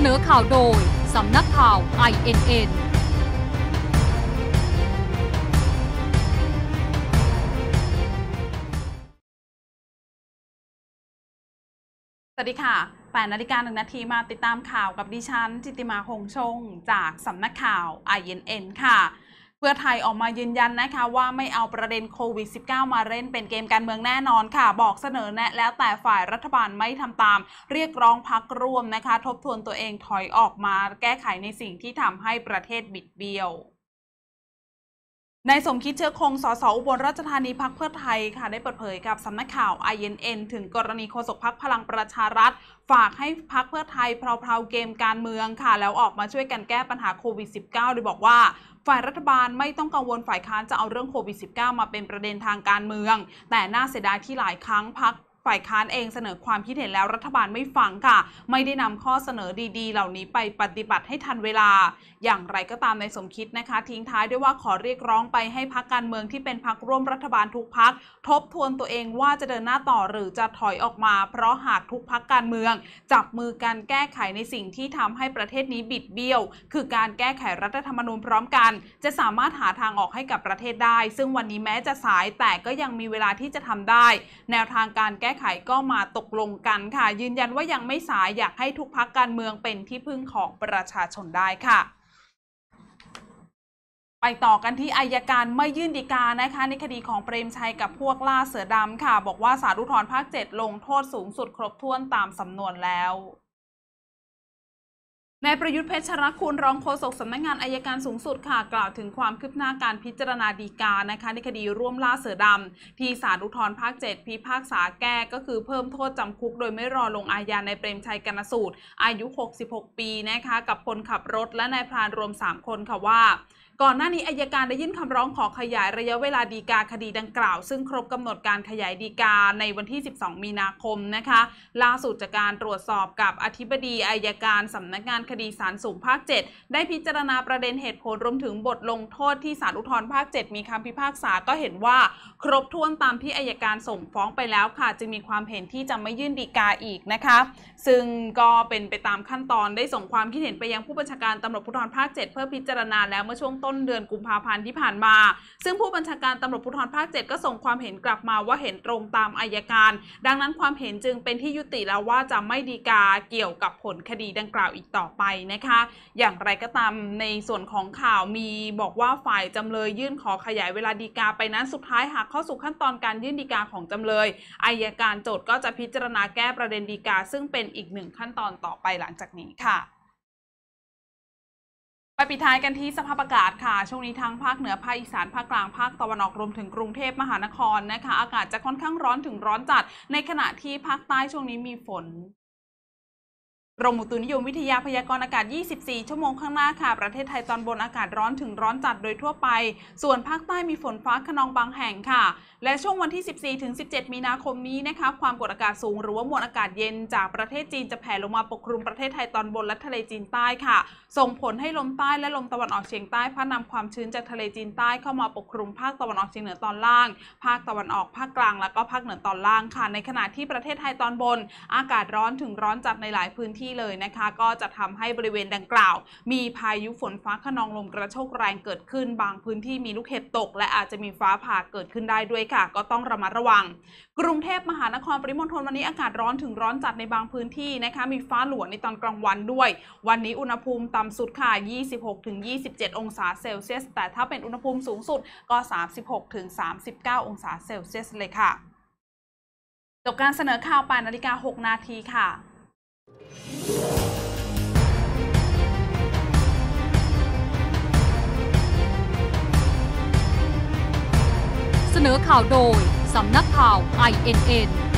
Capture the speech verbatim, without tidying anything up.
นอข่าวโดยสำนักข่าว ไอ เอ็น เอ็นสวัสดีค่ะแปดนาฬิกาหนึ่งนาทีมาติดตามข่าวกับดิฉันจิตติมาคงชงจากสำนักข่าว ไอ เอ็น เอ็น ค่ะเพื่อไทยออกมายืนยันนะคะว่าไม่เอาประเด็นโควิด สิบเก้า มาเล่นเป็นเกมการเมืองแน่นอนค่ะบอกเสนอแนะแล้วแต่ฝ่ายรัฐบาลไม่ทำตามเรียกร้องพรรคร่วมนะคะทบทวนตัวเองถอยออกมาแก้ไขในสิ่งที่ทำให้ประเทศบิดเบี้ยวนายสมคิดเชื้อคงสสอุบลราชธานีพรรคเพื่อไทยค่ะได้เปิดเผยกับสำนักข่าว ไอ เอ็น เอ็น ถึงกรณีโฆษกพรรคพลังประชารัฐฝากให้พรรคเพื่อไทยเพลาๆเกมการเมืองค่ะแล้วออกมาช่วยกันแก้ปัญหาโควิด สิบเก้า โดยบอกว่าฝ่ายรัฐบาลไม่ต้องกังวลฝ่ายค้านจะเอาเรื่องโควิด สิบเก้า มาเป็นประเด็นทางการเมืองแต่น่าเสียดายที่หลายครั้งพรรคฝ่ายค้านเองเสนอความคิดเห็นแล้วรัฐบาลไม่ฟังค่ะไม่ได้นำข้อเสนอดีๆเหล่านี้ไปปฏิบัติให้ทันเวลาอย่างไรก็ตามในสมคิดนะคะทิ้งท้ายด้วยว่าขอเรียกร้องไปให้พรรคการเมืองที่เป็นพรรคร่วมรัฐบาลทุกพรรคทบทวนตัวเองว่าจะเดินหน้าต่อหรือจะถอยออกมาเพราะหากทุกพรรคการเมืองจับมือกันแก้ไขในสิ่งที่ทำให้ประเทศนี้บิดเบี้ยวคือการแก้ไขรัฐธรรมนูญพร้อมกันจะสามารถหาทางออกให้กับประเทศได้ซึ่งวันนี้แม้จะสายแต่ก็ยังมีเวลาที่จะทำได้แนวทางการแก้ไขก็มาตกลงกันค่ะยืนยันว่ายังไม่สายอยากให้ทุกพรรคการเมืองเป็นที่พึ่งของประชาชนได้ค่ะไปต่อกันที่อัยการไม่ยื่นฎีกานะคะในคดีของเปรมชัยกับพวกล่าเสือดำค่ะบอกว่าศาลอุทธรณ์ภาคเจ็ดลงโทษสูงสุดครบถ้วนตามสำนวนแล้วนายประยุทธ์เพชรคุณรองโฆษกสำนักงานอัยการสูงสุดค่ะกล่าวถึงความคืบหน้าการพิจารณาฎีกานะคะในคดีร่วมล่าเสือดำที่ศาลอุทธรณ์ภาคเจ็ดพิพากษาแก้ก็คือเพิ่มโทษจำคุกโดยไม่รอลงอาญาในเปรมชัยกนสูตรอายุหกสิบหกปีนะคะกับคนขับรถและนายพรานรวมสามคนค่ะว่าก่อนหน้านี้อัยการได้ยื่นคำร้องขอขยายระยะเวลาฎีกาคดีดังกล่าวซึ่งครบกำหนดการขยายฎีกาในวันที่สิบสองมีนาคมนะคะล่าสุดจากการตรวจสอบกับอธิบดีอัยการสำนักงานคดีศาลสูงภาคเจ็ดได้พิจารณาประเด็นเหตุผลรวมถึงบทลงโทษที่ศาลอุทธรณ์ภาคเจ็ดมีคำพิพากษาก็เห็นว่าครบถ้วนตามที่อัยการส่งฟ้องไปแล้วค่ะจึงมีความเห็นที่จะไม่ยื่นฎีกาอีกนะคะซึ่งก็เป็นไปตามขั้นตอนได้ส่งความคิดเห็นไปยังผู้บัญชาการตำรวจภูธรภาคเจ็ดเพื่อพิจารณาแล้วเมื่อช่วงต้นเดือนกุมภาพันธ์ที่ผ่านมาซึ่งผู้บัญชาการตำรวจภูธรภาคเจ็ดก็ส่งความเห็นกลับมาว่าเห็นตรงตามอัยการดังนั้นความเห็นจึงเป็นที่ยุติแล้วว่าจะไม่ฎีกาเกี่ยวกับผลคดีดังกล่าวอีกต่อไปนะคะอย่างไรก็ตามในส่วนของข่าวมีบอกว่าฝ่ายจำเลยยื่นขอขยายเวลาฎีกาไปนั้นสุดท้ายหากเข้าสู่ขั้นตอนการยื่นฎีกาของจำเลยอัยการโจทก์ก็จะพิจารณาแก้ประเด็นฎีกาซึ่งเป็นอีกหนึ่งขั้นตอนต่อไปหลังจากนี้ค่ะไปปิดท้ายกันที่สภาพอากาศค่ะช่วงนี้ทั้งภาคเหนือภาคอีสานภาคกลางภาคตะวันออกรวมถึงกรุงเทพมหานครนะคะอากาศจะค่อนข้างร้อนถึงร้อนจัดในขณะที่ภาคใต้ช่วงนี้มีฝนกรมอุตุนิยมวิทยาพยากรณ์อากาศยี่สิบสี่ชั่วโมงข้างหน้าค่ะประเทศไทยตอนบนอากาศร้อนถึงร้อนจัดโดยทั่วไปส่วนภาคใต้มีฝนฟ้าคะนองบางแห่งค่ะและช่วงวันที่สิบสี่ถึงสิบเจ็ดมีนาคมนี้นะคะความกดอากาศสูงหรือว่ามวลอากาศเย็นจากประเทศจีนจะแผ่ลงมาปกคลุมประเทศไทยตอนบนและทะเลจีนใต้ค่ะส่งผลให้ลมใต้และลมตะวันออกเฉียงใต้พัดนำความชื้นจากทะเลจีนใต้เข้ามาปกคลุมภาคตะวันออกเฉียงเหนือตอนล่างภาคตะวันออกภาคกลางและก็ภาคเหนือตอนล่างค่ะในขณะที่ประเทศไทยตอนบนอากาศร้อนถึงร้อนจัดในหลายพื้นที่เลยนะคะก็จะทำให้บริเวณดังกล่าวมีพายุฝนฟ้าคะนองลมกระโชกแรงเกิดขึ้นบางพื้นที่มีลูกเห็บตกและอาจจะมีฟ้าผ่าเกิดขึ้นได้ด้วยค่ะก็ต้องระมัดระวังกรุงเทพมหานครปริมณฑลวันนี้อากาศร้อนถึงร้อนจัดในบางพื้นที่นะคะมีฟ้าหลวในตอนกลางวันด้วยวันนี้อุณหภูมิต่ำสุดค่ะ ยี่สิบหกถึงยี่สิบเจ็ด องศาเซลเซียสแต่ถ้าเป็นอุณหภูมิสูงสุดก็ สามสิบหกถึงสามสิบเก้า องศาเซลเซียสเลยค่ะจบการเสนอข่าวแปดนาฬิกาหกนาทีค่ะเสนอข่าวโดยสำนักข่าว ไอ เอ็น เอ็น